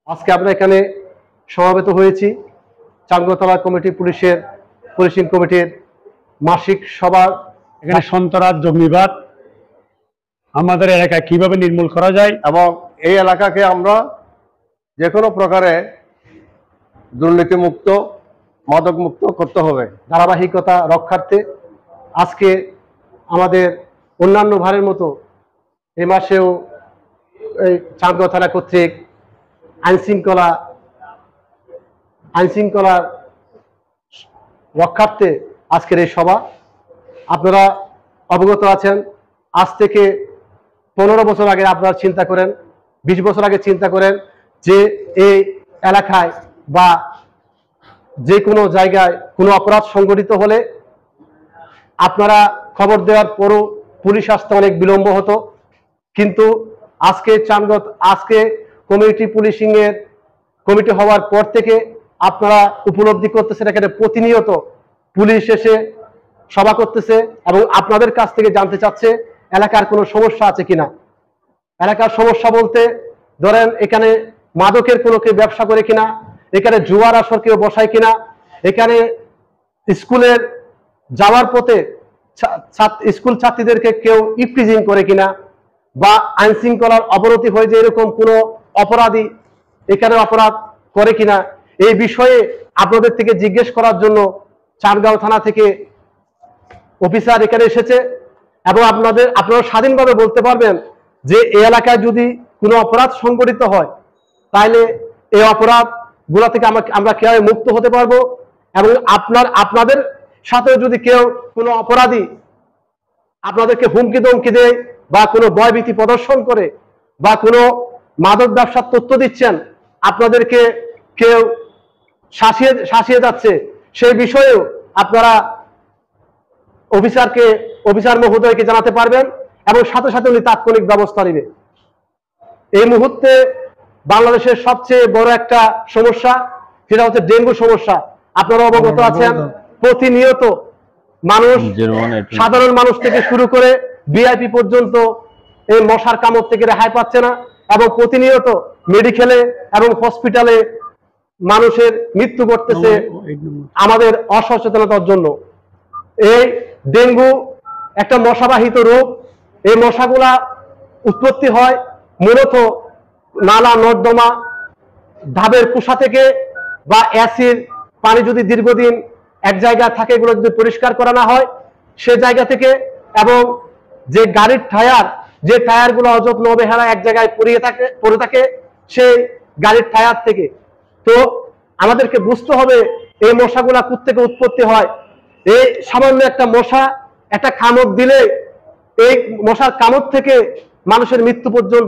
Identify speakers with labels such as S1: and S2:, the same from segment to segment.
S1: আজকে আমরা এখানে সমাবেত হয়েছি চাঙ্গতলা কমিটি পুলিশিং কমিটির মাসিক সভা।
S2: এখানে সন্ত্রাস জঙ্গিবাদ আমাদের এলাকায় কিভাবে নির্মূল করা যায়
S3: এবং এই এলাকাকে আমরা যে কোনো প্রকারে দুর্নীতিমুক্ত মাদকমুক্ত করতে হবে।
S1: ধারাবাহিকতা রক্ষার্থে আজকে আমাদের অন্যান্য ভারের মতো এ মাসেও এই চাঁদগাঁও থানা কর্তৃক আইনশৃঙ্খলা রক্ষার্থে আজকের এই সভা। আপনারা অবগত আছেন, আজ থেকে 15 বছর আগে আপনারা চিন্তা করেন, 20 বছর আগে চিন্তা করেন যে এই এলাকায় বা যে কোনো জায়গায় কোনো অপরাধ সংঘটিত হলে আপনারা খবর দেওয়ার পরও পুলিশ আসতে অনেক বিলম্ব হতো। কিন্তু আজকে কমিউনিটি পুলিশিং এর কমিটি হওয়ার পর থেকে আপনারা উপলব্ধি করতেছেন এখানে প্রতিনিয়ত পুলিশ এসে সভা করতেছে এবং আপনাদের কাছ থেকে জানতে চাচ্ছে এলাকার কোনো সমস্যা আছে কিনা। এলাকার সমস্যা বলতে ধরেন এখানে মাদকের কোনো কেউ ব্যবসা করে কিনা, এখানে জুয়ার আসর কেউ বসায় কিনা, এখানে স্কুলের যাওয়ার পথে স্কুল ছাত্রীদেরকে কেউ ইফটিজিং করে কিনা, বা আইন শৃঙ্খলার অবনতি হয়ে যে এরকম কোনো অপরাধী এখানে অপরাধ করে কিনা, এই বিষয়ে আপনাদের থেকে জিজ্ঞেস করার জন্য চাঁদগাঁও থানা থেকে অফিসার এখানে এসেছে এবং আপনারা স্বাধীনভাবে বলতে পারবেন যে এই এলাকায় যদি কোনো অপরাধ সংঘটিত হয় তাহলে এই অপরাধ গুলা থেকে আমরা কিভাবে মুক্ত হতে পারবো, এবং আপনাদের সাথেও যদি কেউ কোনো অপরাধী আপনাদেরকে হুমকি ধমকি দেয় বা কোনো ভয়ভীতি প্রদর্শন করে বা কোনো মাদক ব্যবসার তথ্য দিচ্ছেন, আপনাদেরকে কেউ শাসিয়ে যাচ্ছে, সেই বিষয়েও আপনারা অফিসার মহোদয়কে জানাতে পারবেন এবং সাথে সাথে উনি তাৎক্ষণিক ব্যবস্থা নেবে। এই মুহূর্তে বাংলাদেশের সবচেয়ে বড় একটা সমস্যা সেটা হচ্ছে ডেঙ্গু সমস্যা। আপনারা অবগত আছেন, প্রতিনিয়ত মানুষ, সাধারণ মানুষ থেকে শুরু করে ভিআইপি পর্যন্ত এই মশার কামড় থেকে রেহাই পাচ্ছে না এবং প্রতিনিয়ত মেডিকেলে এবং হসপিটালে মানুষের মৃত্যু ঘটতেছে আমাদের অসচেতনতার জন্য। এই ডেঙ্গু একটা মশাবাহিত রোগ। এই মশাগুলা উৎপত্তি হয় মূলত নালা নর্দমা ধাবের কুষা থেকে, বা অ্যাসিড পানি যদি দীর্ঘদিন এক জায়গায় থাকে এগুলো যদি পরিষ্কার করা না হয় সে জায়গা থেকে, এবং যে গাড়ির যে টায়ারগুলো অযত্ন অবহেলা এক জায়গায় পড়ে থাকে সেই গাড়ির টায়ার থেকে। তো আমাদেরকে বুঝতে হবে এই মশাগুলা কোত্থেকে উৎপত্তি হয়। এই সামান্য একটা মশা একটা কামড় দিলে এই মশার কামড় থেকে মানুষের মৃত্যু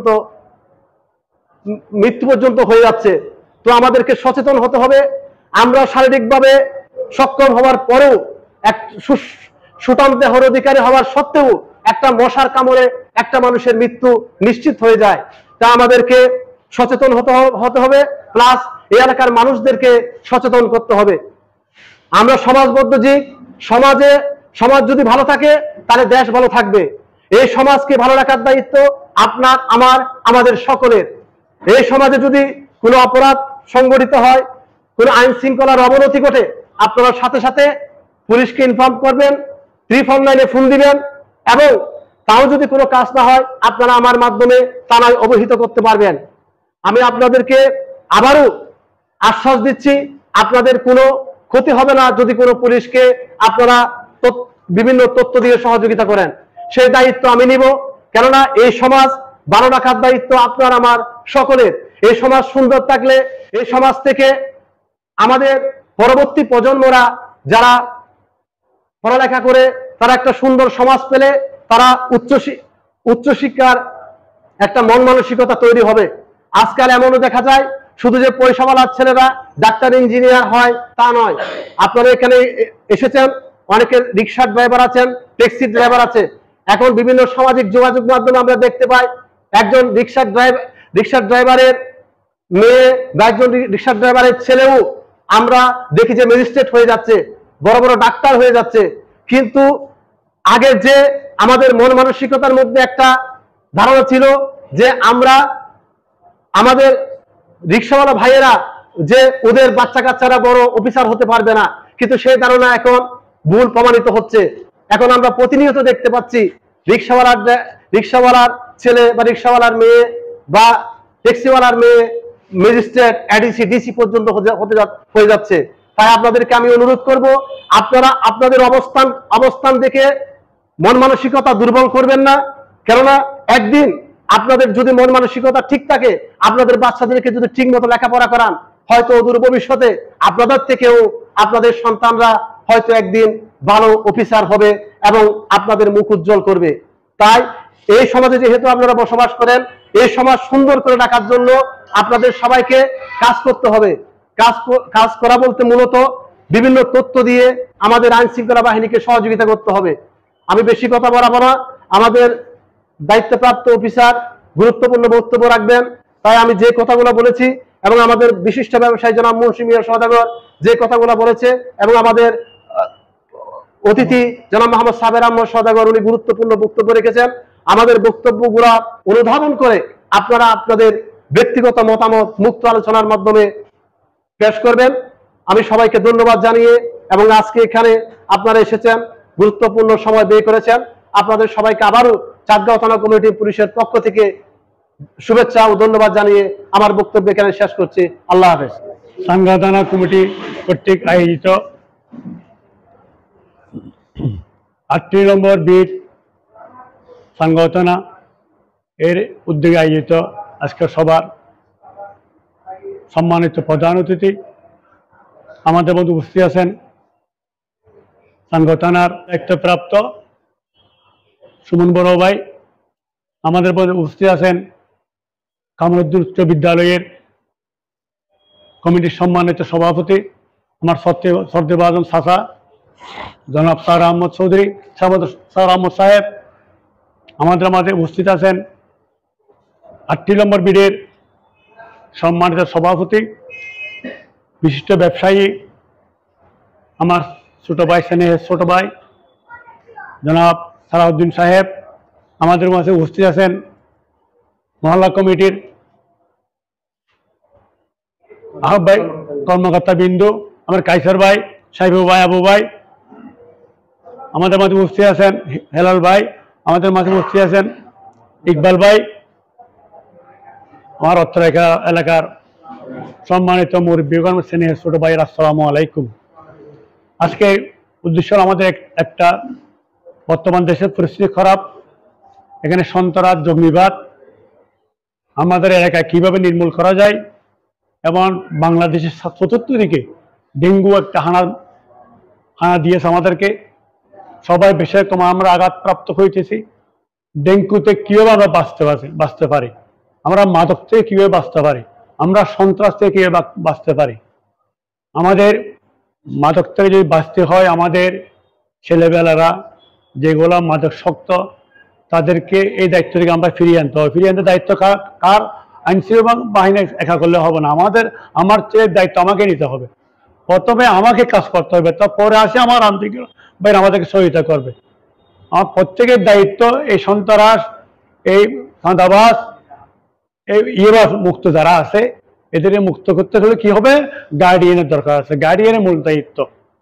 S1: পর্যন্ত হয়ে যাচ্ছে। তো আমাদেরকে সচেতন হতে হবে। আমরা শারীরিকভাবে সক্ষম হওয়ার পরেও এক সুঠাম দেহর অধিকারী হওয়ার সত্ত্বেও একটা মশার কামড়ে একটা মানুষের মৃত্যু নিশ্চিত হয়ে যায়। তা আমাদেরকে সচেতন হতে হবে, প্লাস এই এলাকার মানুষদেরকে সচেতন করতে হবে। আমরা সমাজবদ্ধ জীব, সমাজ যদি ভালো থাকে তাহলে দেশ ভালো থাকবে। এই সমাজকে ভালো রাখার দায়িত্ব আপনার, আমাদের সকলের। এই সমাজে যদি কোনো অপরাধ সংঘটিত হয়, কোনো আইন শৃঙ্খলার অবনতি ঘটে, আপনারা সাথে সাথে পুলিশকে ইনফর্ম করবেন, 349-এ ফোন দিবেন, এবং তাও যদি কোনো কাজ না হয় আপনারা আমার মাধ্যমে থানায় অবহিত করতে পারবেন। আমি আপনাদেরকে আবারও আশ্বাস দিচ্ছি আপনাদের কোনো ক্ষতি হবে না যদি কোনো পুলিশকে আপনারা বিভিন্ন তথ্য দিয়ে সহযোগিতা করেন। সেই দায়িত্ব আমি নিব, কেননা এই সমাজ ভালো রাখার দায়িত্ব আপনার আমার সকলের। এই সমাজ সুন্দর থাকলে এই সমাজ থেকে আমাদের পরবর্তী প্রজন্মরা যারা পড়ালেখা করে তারা একটা সুন্দর সমাজ পেলে তারা উচ্চশিক্ষার একটা মন মানসিকতা তৈরি হবে। আজকাল এমনও দেখা যায় শুধু যে পয়সাওয়ালার ছেলেরা ডাক্তার ইঞ্জিনিয়ার হয় তা নয়। আপনারা এখানে এসেছেন, অনেকের রিক্সার ড্রাইভার আছেন, ট্যাক্সি ড্রাইভার আছে। এখন বিভিন্ন সামাজিক যোগাযোগ মাধ্যমে আমরা দেখতে পাই একজন রিক্সার ড্রাইভারের মেয়ে বা একজন রিক্সার ড্রাইভারের ছেলেও আমরা দেখি যে ম্যাজিস্ট্রেট হয়ে যাচ্ছে, বড় বড় ডাক্তার হয়ে যাচ্ছে। কিন্তু আগে যে আমাদের মন মানসিকতার মধ্যে একটা ধারণা ছিল যে আমরা আমাদের রিক্সাওয়ালা ভাইয়েরা যে ওদের বাচ্চা কাচ্চারা বড় অফিসার হতে পারবে না, কিন্তু সেই ধারণা এখন ভুল প্রমাণিত হচ্ছে। এখন আমরা প্রতিনিয়ত দেখতে পাচ্ছি রিক্সাওয়ালার ছেলে বা রিক্সাওয়ালার মেয়ে বা ট্যাক্সিওয়ালার মেয়ে ম্যাজিস্ট্রেট, এডিসি, ডিসি পর্যন্ত হয়ে যাচ্ছে। তাই আপনাদেরকে আমি অনুরোধ করব, আপনারা আপনাদের অবস্থান দেখে মন মানসিকতা দুর্বল করবেন না। কেননা একদিন আপনাদের যদি মন মানসিকতা ঠিক থাকে, আপনাদের বাচ্চাদেরকে যদি ঠিক মতো লেখাপড়া করান, হয়তো অদূর ভবিষ্যতে আপনাদের থেকেও আপনাদের সন্তানরা হয়তো একদিন ভালো অফিসার হবে এবং আপনাদের মুখ উজ্জ্বল করবে। তাই এই সমাজে যেহেতু আপনারা বসবাস করেন, এই সমাজ সুন্দর করে রাখার জন্য আপনাদের সবাইকে কাজ করতে হবে। কাজ করা বলতে মূলত বিভিন্ন তথ্য দিয়ে আমাদের আইন শৃঙ্খলা বাহিনীকে সহযোগিতা করতে হবে। আমি বেশি কথা বলবো না, আমাদের দায়িত্বপ্রাপ্ত অফিসার গুরুত্বপূর্ণ বক্তব্য রাখবেন। তাই আমি যে কথাগুলো বলেছি এবং আমাদের বিশিষ্ট ব্যবসায়ী জনাব মুন্সি মিয়া সওদাগর যে কথাগুলো বলেছে এবং আমাদের অতিথি জনাব মোহাম্মদ সাবের আহমদ সওদাগর উনি গুরুত্বপূর্ণ বক্তব্য রেখেছেন। আমাদের বক্তব্যগুলো অনুধাবন করে আপনারা আপনাদের ব্যক্তিগত মতামত মুক্ত আলোচনার মাধ্যমে পেশ করবেন। আমি সবাইকে ধন্যবাদ জানিয়ে এবং আজকে এখানে আপনারা এসেছেন, গুরুত্বপূর্ণ সময় ব্যয় করেছেন, আপনাদের সবাইকে আবারও চাঁদগাঁও থানা কমিটি পুলিশের পক্ষ থেকে শুভেচ্ছা ও ধন্যবাদ জানিয়ে আমার বক্তব্য এখানে শেষ করছি। আল্লাহ হাফেজ।
S2: চাঁদগাঁও থানা কমিটি কর্তৃক আয়োজিত 8 নম্বর বিট চাঁদগাঁও থানা এর উদ্যোগে আয়োজিত আজকের সভার সম্মানিত প্রধান অতিথি আমাদের মধ্যে উপস্থিত আছেন চাঁদগাঁও থানার দায়িত্বপ্রাপ্ত সুমন বড় ভাই, আমাদের মধ্যে উপস্থিত আছেন কামরুদ্দিন উচ্চ বিদ্যালয়ের কমিটির সম্মানিত সভাপতি আমার সর্দেবাজন চাচা জনাব স্যার আহমদ চৌধুরী, স্যার আহমদ সাহেব। আমাদের মাঝে উপস্থিত আছেন 8 নম্বর বিডের সম্মানিত সভাপতি বিশিষ্ট ব্যবসায়ী আমার ছোট ভাই, স্নেহের ছোট ভাই জনাব সালাউদ্দিন সাহেব। আমাদের মাঝে উপস্থিত আছেন মহল্লা কমিটির আহ্বায়ক কর্মকর্তা বিন্দু আমার কাইসার ভাই, সাহেব ভাই, আবু ভাই। আমাদের মাঝে উপস্থিত আছেন হেলাল ভাই, আমাদের মাঝে উপস্থিত আছেন ইকবাল ভাই, আমার অত্তরেখা এলাকার সম্মানিত মুরব্বীগণ, স্নেহের ছোট ভাই, আসসালামু আলাইকুম। আজকে উদ্দেশ্য আমাদের একটা, বর্তমান দেশের পরিস্থিতি খারাপ, এখানে সন্ত্রাস জঙ্গিবাদ আমাদের এলাকায় কিভাবে নির্মূল করা যায় এবং বাংলাদেশের চতুর্থ দিকে ডেঙ্গু একটা হানা দিয়েছে আমাদেরকে। সবাই বেশি রকম আমরা আঘাতপ্রাপ্ত হইতেছি। ডেঙ্গুতে কীভাবে আমরা বাঁচতে পারি, আমরা মাদক থেকে কীভাবে বাঁচতে পারি, আমরা সন্ত্রাস থেকে কীভাবে বাঁচতে পারি। আমাদের মাদক থেকে যদি বাঁচতে হয়, আমাদের ছেলেবেলারা যেগুলো মাদকাসক্ত তাদেরকে এই দায়িত্ব থেকে আমরা ফিরিয়ে আনতে হবে। ফিরিয়ে আনতে দায়িত্ব কার? আইনশৃঙ্খলা বাহিনী একা করলে হবে না, আমার দায়িত্ব আমাকে নিতে হবে। প্রথমে আমাকে কাজ করতে হবে, তারপরে আসে আমার আন্তরিক বাইরে আমাদেরকে সহযোগিতা করবে। আমার প্রত্যেকের দায়িত্ব এই সন্ত্রাস, এই চাঁদাবাজ, এই ইয়েবাস মুক্ত যারা আছে এদেরকে মুক্ত করতে হলে কি হবে? গার্ডিয়ানের দরকার আছে। গার্ডিয়ানের মূল দায়িত্ব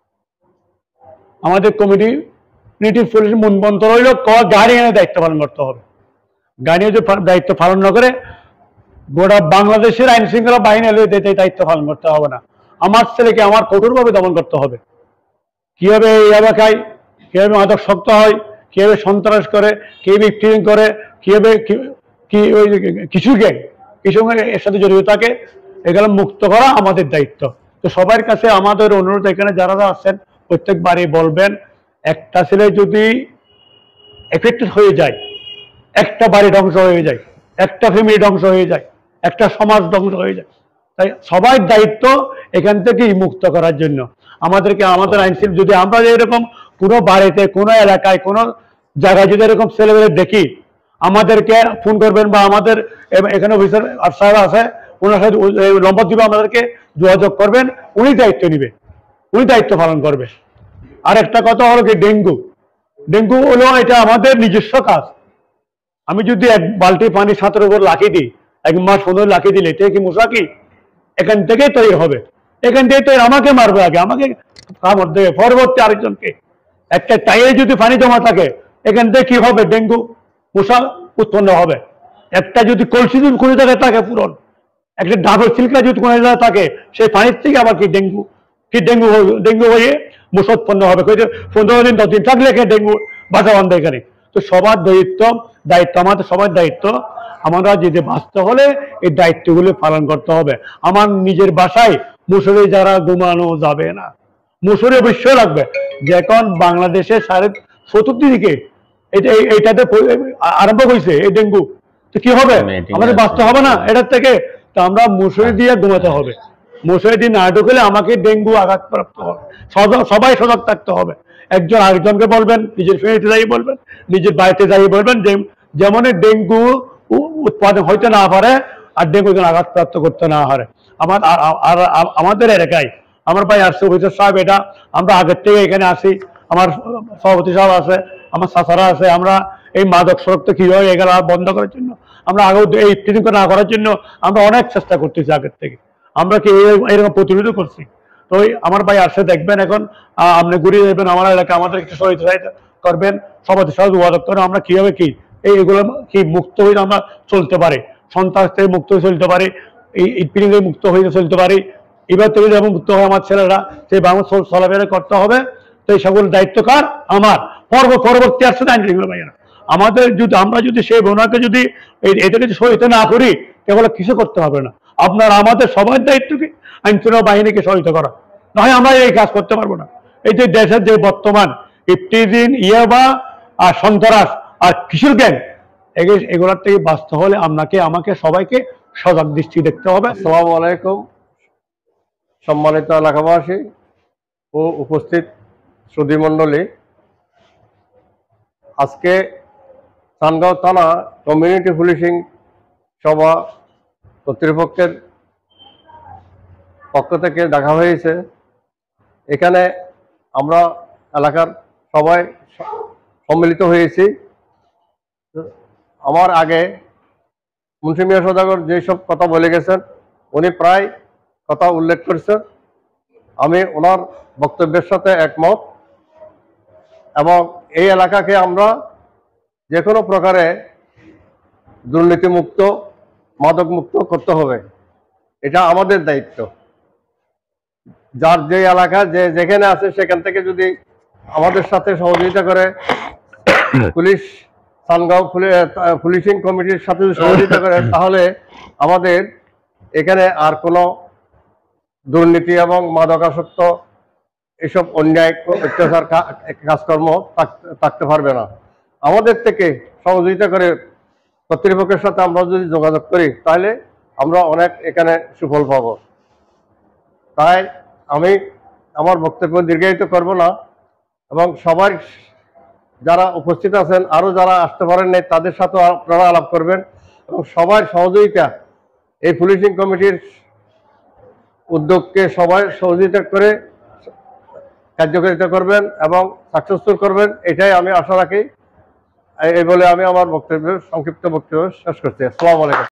S2: আমাদের কমিউনিটি পুলিশ মূলমন্ত্র হইল গার্ডিয়ানের দায়িত্ব পালন করতে হবে। গার্ডিয়ান যদি দায়িত্ব পালন না করে গোটা বাংলাদেশের আইন শৃঙ্খলা বাহিনী দায়িত্ব পালন করতে হবে না। আমার ছেলেকে আমার কঠোরভাবে দমন করতে হবে। কিভাবে এই এলাকায় কিভাবে মাদকাসক্ত হয়, কিভাবে সন্ত্রাস করে, কিভাবে ট্রেনিং করে, কিভাবে ওই কিছু গ্যাং এর সাথে জড়িত থাকে, এগুলো মুক্ত করা আমাদের দায়িত্ব। তো সবার কাছে আমাদের অনুরোধ, এখানে যারা আছেন প্রত্যেকবারই বলবেন, একটা ছেলে যদি এফেক্টেড হয়ে যায়, একটা বাড়ি ধ্বংস হয়ে যায়, একটা ফ্যামিলি ধ্বংস হয়ে যায়, একটা সমাজ ধ্বংস হয়ে যায়। তাই সবার দায়িত্ব এখান থেকেই মুক্ত করার জন্য আমাদেরকে, আমাদের আইনশৃঙ্খলা যদি আমরা এরকম কোনো বাড়িতে, কোনো এলাকায়, কোনো জায়গায় যদি এরকম ছেলেমেয়ে দেখি, আমাদেরকে ফোন করবেন বা আমাদের এখানে অফিসার সাহেব আছে, ওনার সাথে নম্বর দিবে, আমাদেরকে যোগাযোগ করবেন, উনি দায়িত্ব নিবে, উনি দায়িত্ব পালন করবে। আর একটা কথা হলো কি, ডেঙ্গু হলো এটা আমাদের নিজস্ব কাজ। আমি যদি 1 বালতি পানি ছাত্রের উপর লাখি দিই, 1 মাস 15 লাখি দিলে এটা কি মশা কি? এখান থেকেই তৈরি হবে, এখান থেকে তৈরি। আমাকে মারবে আগে, আমাকে কামড় দেবে, পরবর্তী আরেকজনকে। একটা টাইরে যদি পানি জমা থাকে, এখান থেকে কি হবে? ডেঙ্গু মশা উৎপন্ন হবে। একটা যদি কলসি যদি কোনো জায়গায় থাকে পুরন, একটা ডাবের সিল্কা যদি কোনো জায়গায় থাকে, সেই পানির থেকে আবার কি ডেঙ্গু হয়ে মশা উৎপন্ন হবে। 15 দিন 10 দিন থাকলে এখানে ডেঙ্গু বাসা বাঁধবে এখানে। তো সবার দায়িত্ব আমাদের সবার দায়িত্ব। আমরা যদি বাঁচতে হলে এই দায়িত্বগুলো পালন করতে হবে। আমার নিজের বাসায় মশারি যারা ঘুমানো যাবে না, মশারি অবশ্যই লাগবে। যে এখন বাংলাদেশের 4.5 দিকে এইটাতে আরম্ভ হয়েছে এই ডেঙ্গু, তো কি হবে? আমাদের বাঁচতে হবে না এটার থেকে? তো আমরা মশারি দিয়ে ঘুমাতে হবে। মশারি দিয়ে না ঢুকলে আমাকে ডেঙ্গু আঘাতপ্রাপ্ত হবে। সবাই সজাগ থাকতে হবে। একজন আরেকজনকে বলবেন, নিজের ফ্যামিলিতে যাই বলবেন, নিজের বাড়িতে যাই বলবেন, যেমন ডেঙ্গু উৎপাদন হইতে না পারে আর ডেঙ্গু যেন আঘাতপ্রাপ্ত করতে না পারে। আমাদের এলাকায় আমার ভাই আসছে, অফিসার সাহেব, এটা আমরা আগের থেকে এখানে আসি। আমার সভাপতি সাহেব আছে, আমার চাচারা আছে। আমরা এই মাদক সড়ক কিভাবে এগুলো বন্ধ করার জন্য, আমরা আগেও এই ট্রেনিং না করার জন্য আমরা অনেক চেষ্টা করতেছি আগের থেকে। আমরা কি এরকম প্রতিরোধ করছি। তো আমার ভাই আসছে, দেখবেন এখন আপনি ঘুরিয়ে যাবেন আমার এলাকা, আমাদের একটু সহযোগিতা করবেন, সভাপতির সাথে যোগাযোগ করে আমরা কিভাবে এইগুলো কি মুক্ত হয়ে আমরা চলতে পারি, সন্ত্রাস থেকে মুক্ত হয়ে চলতে পারি, এই পিড়িতে মুক্ত হয়ে চলতে পারি। এবার থেকে যেমন মুক্ত হয় আমার ছেলেরা, সেই বাংলা চলাফেরা করতে হবে। তো এই সকল দায়িত্ব কার? আমার। পরবর্তী আসছে আইনশৃঙ্খলা বাহিনী। আমাদের যদি আমরা যদি সেই বোনাকে যদি এটাকে সহায়তা না করি, তাহলে কিছু করতে হবে না। আমাদের সবার দায়িত্ব কি? আইনশৃঙ্খলা বাহিনীকে সহায়তা করা, না হয় আমরা এই কাজ করতে পারবো না। এই যে দেশের যে বর্তমান ইফতিজিন, ইয়াবা আর সন্ত্রাস আর কিশোর গ্যাং, এগুলোর থেকে বাঁচতে হলে আমাকে সবাইকে সজাগ দৃষ্টি দেখতে হবে।
S3: আসসালামু আলাইকুম সম্মানিত এলাকাবাসী ও উপস্থিত সুধীমণ্ডলী, আজকে চান্দগাঁও থানা কমিউনিটি পুলিশিং সভা কর্তৃপক্ষের পক্ষ থেকে ডাকা হয়েছে। এখানে আমরা এলাকার সবাই সম্মিলিত হয়েছি। আমার আগে মুন্সি মিয়া সওদাগর যেসব কথা বলে গেছেন, উনি প্রায় কথা উল্লেখ করেছেন। আমি ওনার বক্তব্যের সাথে একমত। এবং এই এলাকাকে আমরা যে কোনো প্রকারে দুর্নীতিমুক্ত, মাদকমুক্ত করতে হবে। এটা আমাদের দায়িত্ব। যার যে এলাকা যেখানে আছে সেখান থেকে যদি আমাদের সাথে সহযোগিতা করে, পুলিশ চান্দগাঁও পুলিশিং কমিটির সাথে সহযোগিতা করে, তাহলে আমাদের এখানে আর কোনো দুর্নীতি এবং মাদকাসক্ত এসব অন্যায় অত্যাচার কাজকর্ম থাকতে পারবে না। আমাদের থেকে সহযোগিতা করে কর্তৃপক্ষের সাথে আমরা যদি যোগাযোগ করি, তাহলে আমরা অনেক এখানে সুফল পাব। তাই আমি আমার বক্তব্য দীর্ঘায়িত করব না, এবং সবাই যারা উপস্থিত আছেন, আরও যারা আসতে পারেন নাই, তাদের সাথে আপনারা আলাপ করবেন এবং সবার সহযোগিতা, এই পুলিশিং কমিটির উদ্যোগকে সবাই সহযোগিতা করে কার্যকারিতা করবেন এবং সাকসেসফুল করবেন, এটাই আমি আশা রাখি। এই বলে আমি আমার সংক্ষিপ্ত বক্তব্য শেষ করছি। আসসালামু আলাইকুম।